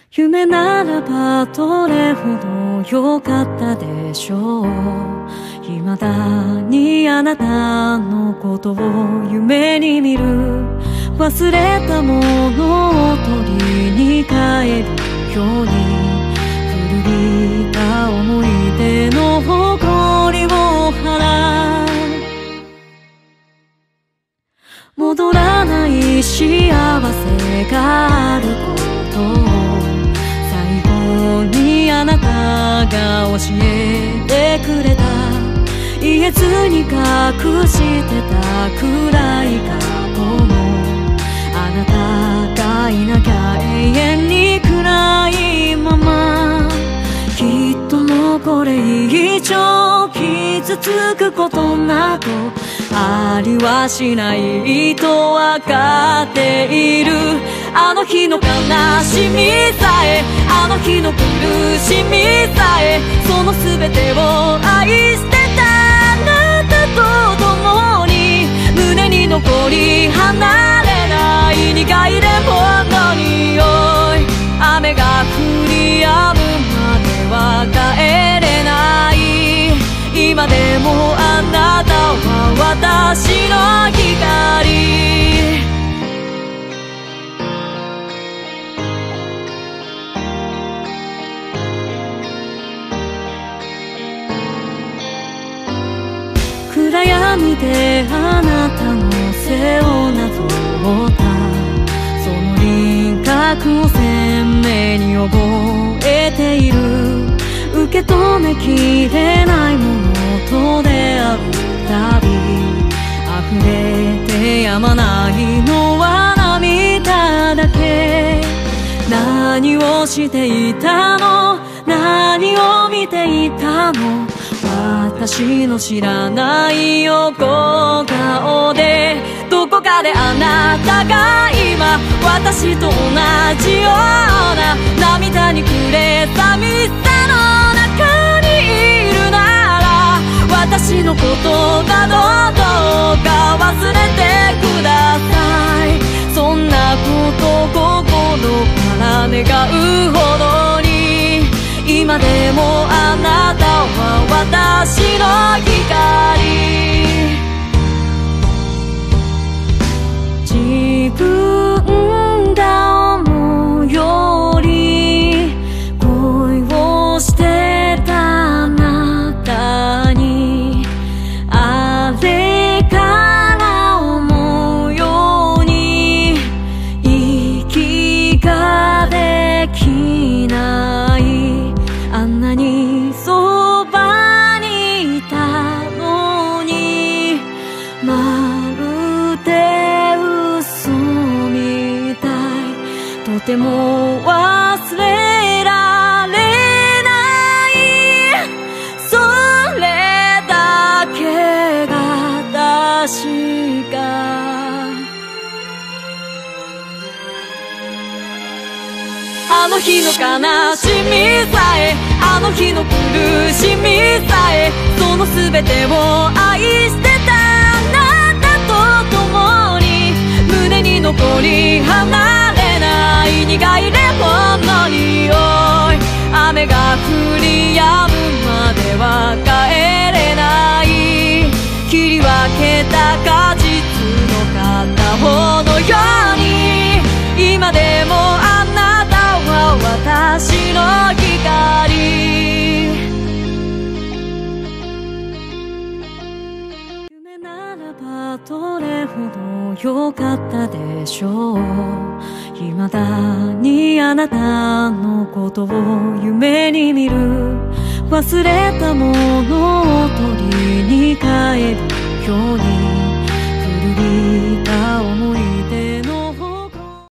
夢ならばどれほど良かったでしょう。未だにあなたのことを夢に見る。忘れたものを取りに帰るように、古びた思い出の誇りを払う。戻らない幸せがあることを最後にあなたが教えてくれた。言えずに隠してた暗い過去も、あなたがいなきゃ永遠に暗いまま。きっともうこれ以上傷つくことなどありはしないとわかっている。あの日の悲しみさえ、あの日の苦しみさえ、その全てを愛してたあなたと共に、胸に残り離れない苦いレモンの匂い。雨が降り止むまでは帰れない。今でもあなたは私の光。暗闇であなたの背をなぞったその輪郭を鮮明に覚えている。受け止めきれないものと出会うたび、溢れてやまないのは涙だけ。何をしていたの、何を見ていたの、私の知らない横顔で、どこかであなたが今私と同じような涙に暮れ寂しさの中にいるなら、私のことなどどうか忘れてください。そんなこと心から願うほどに、今でもあなたは私の光。自分が思うより恋をしてたあなたに、あれから思うように息ができない。あんなにそばにいたのに、まるで嘘みたい。とても忘れられない。それだけが確か。あの日の悲しみさえ、あの日の苦しみさえ、その全てを愛してたあなたと共に、胸に残り離れない苦いレモンの匂い。雨が降り止むまでは帰れない。切り分けた果実の片方のように、今でもあなたは私の光。夢ならばどれほど良かったでしょう。未だにあなたのことを夢に見る。忘れたものを取りに帰るように、古び